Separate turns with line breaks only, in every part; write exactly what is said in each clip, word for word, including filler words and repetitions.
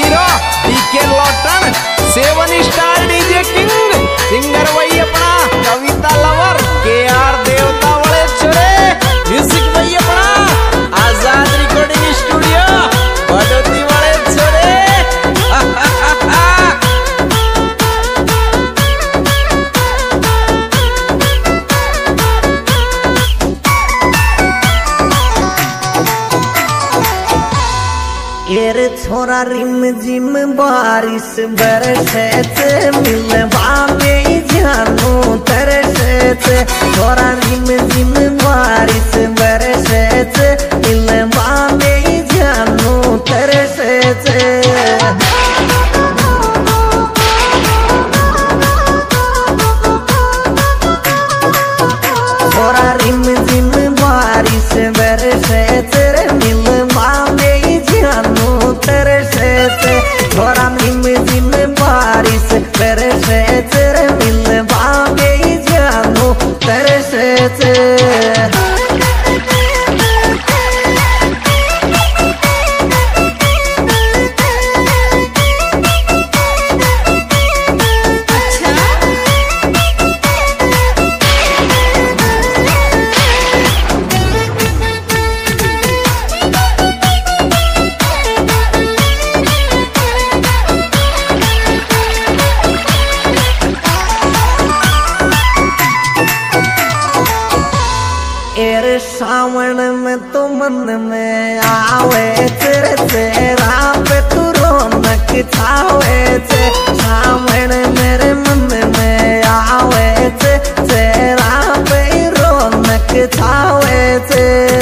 Hero DK Lawton, seven star DJ king, singer वही अपना कविता lover, के आर देवता वाले छोरे, म्यूजिक वही अपना आजाद रिकॉर्डिंग स्टूडियो बड़ोती वाले छोरे।
येर छोरा रिम जिम बारिश बरसत, मिलवा में जानू तरसत। छोरा रिम जिम बारिश बरसत, मिलवा में जानू तरसत। छोरा रिम जिम बारिश बरसत, मिलवा में जानू तरसत। छोरा रिम जिम बारिश बरसत, मिलवा में जानू तरसत। सावन में तो मन में आवे तेरे तेरा पे तू रौनक छावे थे। सावन मेरे मन में आवे थे, तेरा पे रौनक छावे थे।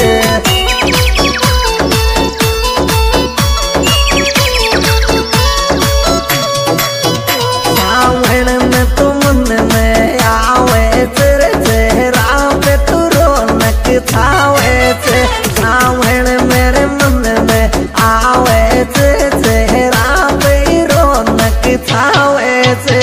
सावन में तो मन में आवे तेरे तेरा पे तू छावे थे। सावन मेरे मन में आवे थे, चेहरा पे रौनक छावे थे।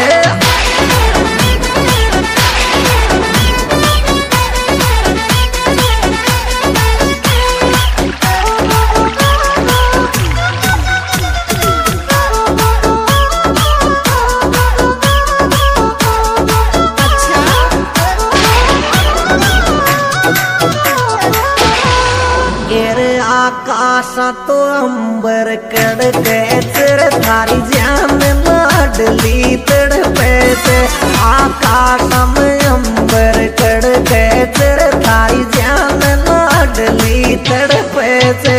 आकाशा तो अंबर कड़के तेरे थारी जान लाडली तड़पे थे। आकाशा में अंबर कड़के तेरे थारी जान लाडली तड़पे थे।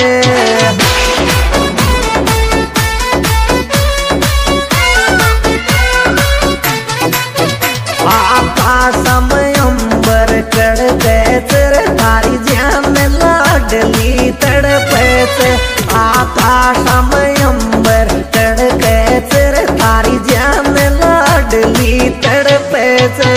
आकाशा में अंबर कड़के तेरे थारी जान लाडली तड़पे थे। आकाश में अंबर तड़के तेरे थारी जान लाडली तड़पे थे।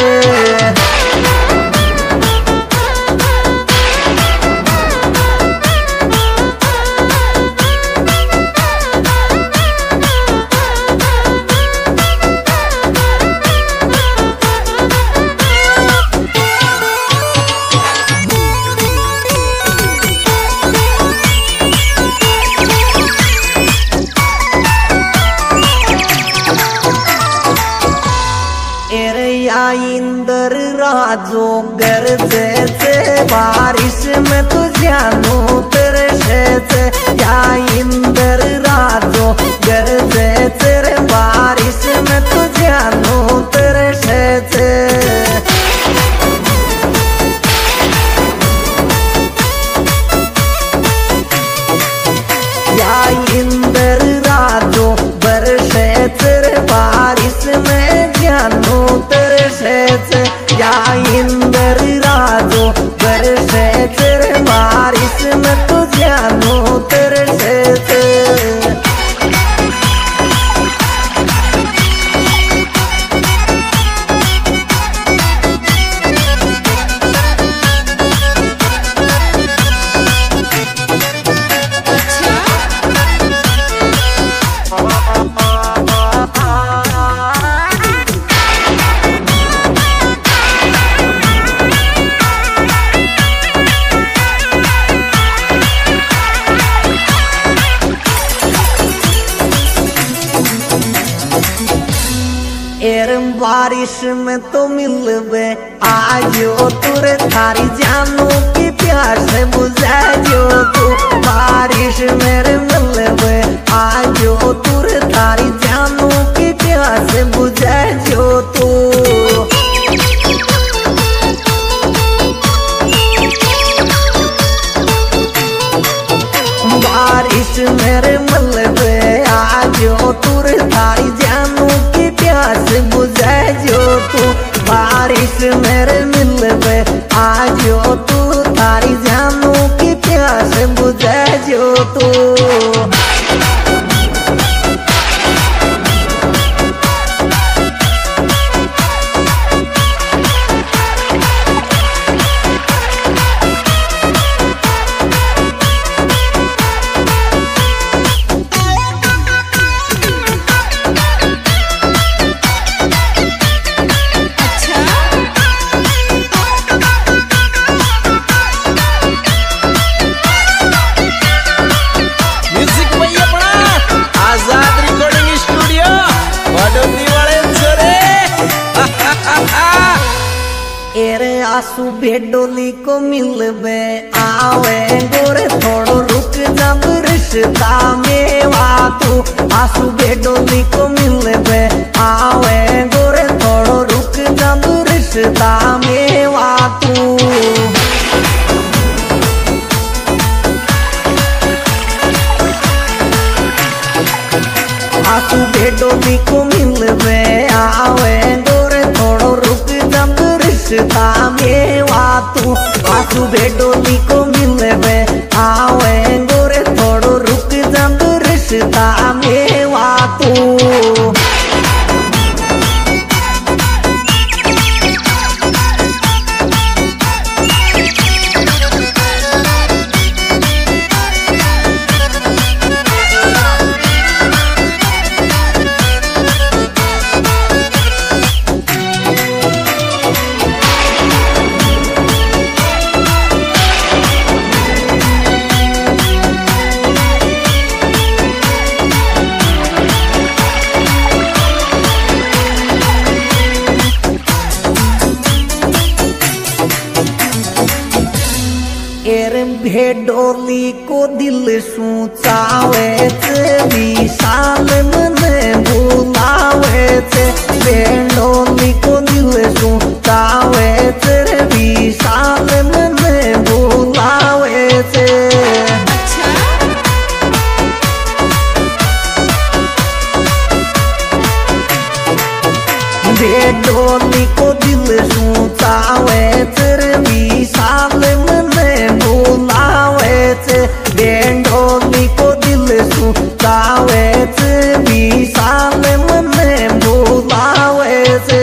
इंदर राजो गरजे थे, बारिश में तू जानू तरसे थे। या इंदर राजो गरजे तेरे, बारिश में तू जानू तरसे थे। या इंदर राजो बरसे तेरे, बारिश में जानू तरसे थे। या इंदर राजो बरसे तेरे, बारिश में तू जानू। बारिश में तो मिलबे आजो तुरे थारी जानू की प्यास बुझा जो तू बारिश मेरे मिलबे आजो तुरे थारी जानू की प्यास बुझा जो तू बारिश मेरे मिलबे आजो तुरे थारी जानू की प्यास बुझा जो तू बारिश मेरे मिलबे आजो तू थारी जानू की प्यास बुझा जो तू एरे आंसू भेडोली को मिलबे आवे गोरे थोड़ो रुक जब रिश्ता मेवा तू आंसू भेडोली को मिलबे आवे गोरे थोड़ो रुक जब रिश्ता मेवा तू आंसू भेडोली को मिलबे आवे गोरे थोड़ो रुक जब रिश्ता मेवा तू आंसू भेडोली को मिलबे आवे गोरे थोड़ो रुक जब रिश्ता मेवा तू भेडोली को दिल सूचावे विशाल मन बुलावे भेडोली को दिल सूचावे विशाल मन बुलावे भेडोली को दिल सूचावे विशाल मन बुलावे भेडोली को दिल सूचावे विशाल मन बुलावे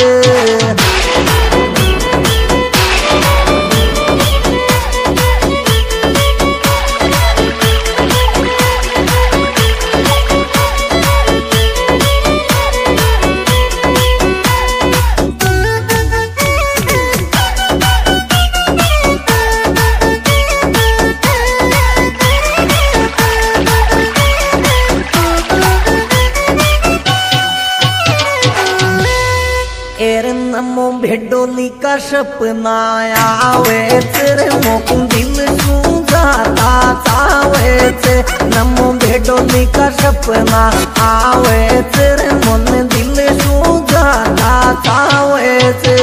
भेडोली का सपना आवे तेरे मोक दिल सूझाता चावे थे नमो भेडोली का सपना आवे तेरे मन दिल सूझाता चावे थे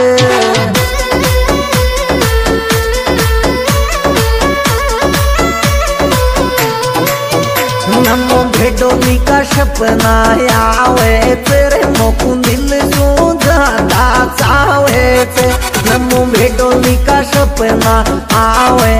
नमो भेडोली का सपना आवे तेरे मोक दिल सूझाता चावे थे नमो भेडोली का सपना आवे